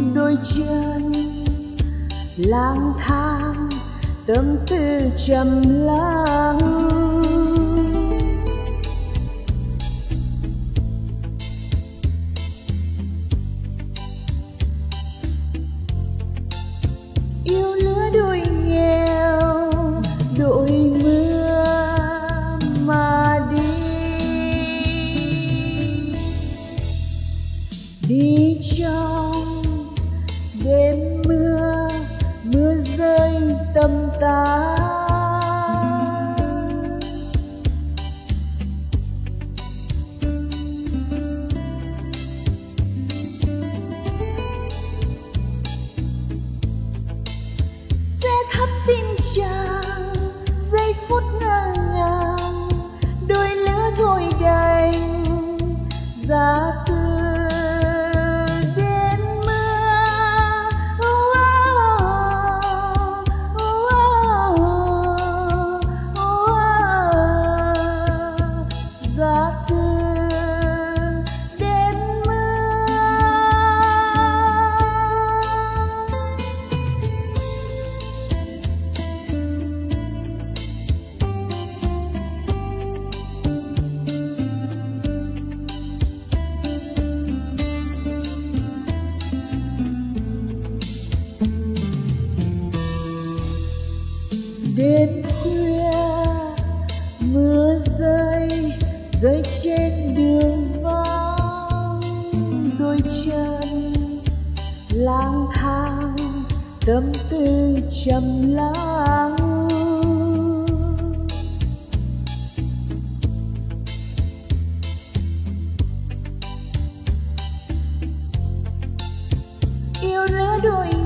đôi chân lang thang tâm tư trầm lắng. Yêu lứa đôi nghèo đội mưa mà đi trong đêm mưa, mưa rơi tầm tã. Sẽ thắp tin chàng giây phút ngỡ ngàng, đôi lứa thôi đành giá từ đêm khuya mưa rơi rơi trên đường vắng, đôi chân lang thang tâm tư trầm lắng. Yêu lứa đôi